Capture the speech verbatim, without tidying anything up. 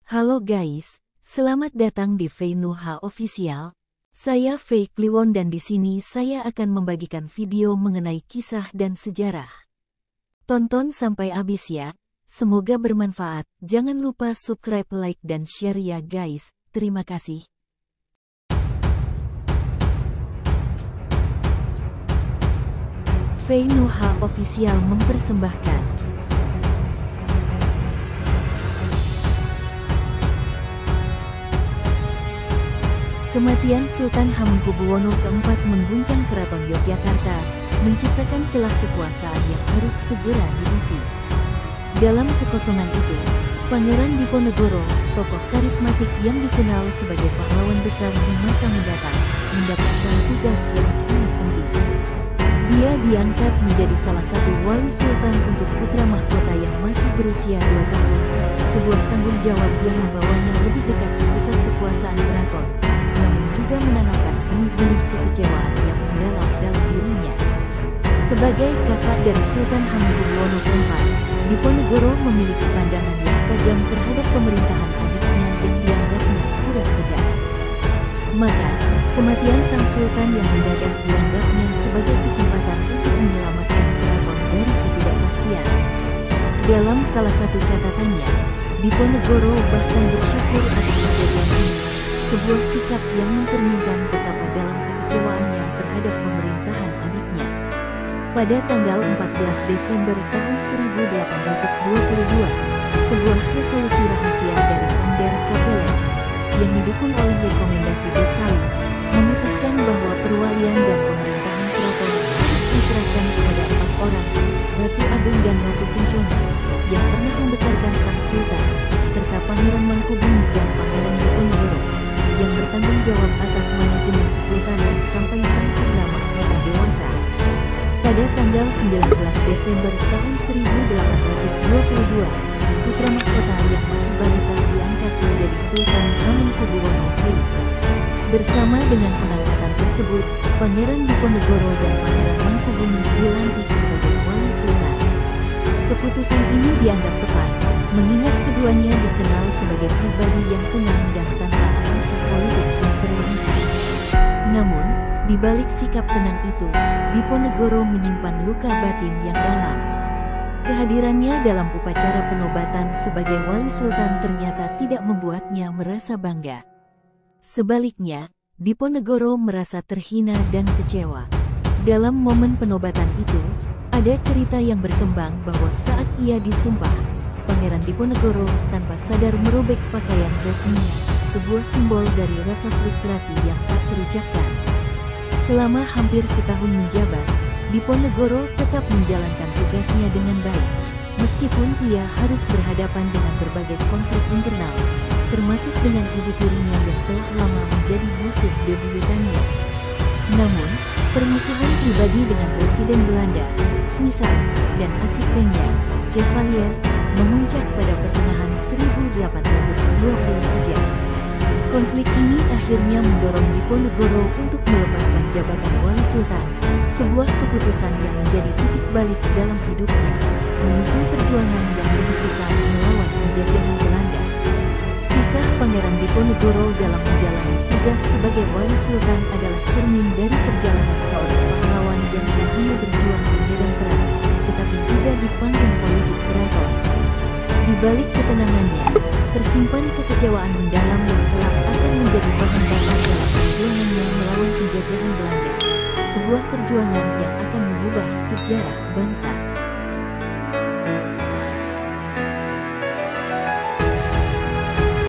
Halo guys, selamat datang di Fei Nuha Official. Saya Fei Kliwon dan di sini saya akan membagikan video mengenai kisah dan sejarah. Tonton sampai habis ya, semoga bermanfaat. Jangan lupa subscribe, like, dan share ya guys. Terima kasih. Fei Nuha Official mempersembahkan kematian Sultan Hamengkubuwono keempat mengguncang Keraton Yogyakarta, menciptakan celah kekuasaan yang harus segera diisi. Dalam kekosongan itu, Pangeran Diponegoro, tokoh karismatik yang dikenal sebagai pahlawan besar di masa mendatang, mendapatkan tugas yang sangat penting. Dia diangkat menjadi salah satu wali sultan untuk putra mahkota yang masih berusia dua tahun, sebuah tanggung jawab yang membawanya lebih dekat ke pusat kekuasaan keraton, namun juga menanamkan benih-benih kekecewaan yang mendalam dalam dirinya. Sebagai kakak dari Sultan Hamengkubuwono keempat, Diponegoro memiliki pandangan yang tajam terhadap pemerintahan adiknya yang dianggapnya kurang tegas. Maka, kematian sang sultan yang mendadak dianggapnya sebagai kesempatan untuk menyelamatkan keraton dari ketidakpastian. Dalam salah satu catatannya, Diponegoro bahkan bersyukur atas kejadian ini, sebuah sikap yang mencerminkan betapa dalam kekecewaannya terhadap pemerintahan adiknya. Pada tanggal empat belas Desember tahun seribu delapan ratus dua puluh dua, sebuah resolusi rahasia dari Van der Capellen yang didukung oleh rekomendasi De Salis memutuskan bahwa perwalian dan pemerintahan keraton harus diserahkan kepada empat orang, Ratu Agung dan Ratu Kencana, yang pernah membesarkan sang sultan, serta Pangeran Mangkubumi dan Pangeran Diponegoro, yang bertanggung jawab atas manajemen kesultanan sampai sang putra mahkota dewasa. Pada tanggal sembilan belas Desember tahun seribu delapan ratus dua puluh dua, putra mahkota yang masih balita diangkat menjadi Sultan Hamengkubuwono V. Bersama dengan pengangkatan tersebut, Pangeran Diponegoro dan Pangeran Mangkubumi dilantik sebagai wali sultan. Keputusan ini dianggap tepat, mengingat keduanya dikenal sebagai pribadi yang tenang dan tanpa ambisi politik yang berlebihan. Namun, di balik sikap tenang itu, Diponegoro menyimpan luka batin yang dalam. Kehadirannya dalam upacara penobatan sebagai wali sultan ternyata tidak membuatnya merasa bangga. Sebaliknya, Diponegoro merasa terhina dan kecewa. Dalam momen penobatan itu, ada cerita yang berkembang bahwa saat ia disumpah, Pangeran Diponegoro tanpa sadar merobek pakaian resminya, sebuah simbol dari rasa frustrasi yang tak terucapkan. Selama hampir setahun menjabat, Diponegoro tetap menjalankan tugasnya dengan baik, meskipun ia harus berhadapan dengan berbagai konflik internal, termasuk dengan ibu tirinya yang telah lama menjadi musuh bebuyutannya. Namun, permusuhan pribadi dengan Presiden Belanda, Smisar, dan asistennya, Chevalier, memuncak pada pertengahan seribu delapan ratus dua puluh tiga. Konflik ini akhirnya mendorong Diponegoro untuk melepaskan jabatan wali sultan, sebuah keputusan yang menjadi titik balik dalam hidupnya, menuju perjuangan yang lebih besar melawan penjajahan Belanda. Kisah Pangeran Diponegoro dalam menjalani tugas sebagai wali sultan adalah cermin dari perjalanan seorang pahlawan yang tak hanya berjuang di medan perang, tetapi juga di panggung politik keraton. Di balik ketenangannya, tersimpan kekecewaan mendalam yang kelak akan menjadi bahan bakar dalam perjuangannya melawan penjajahan Belanda, sebuah perjuangan yang akan mengubah sejarah bangsa.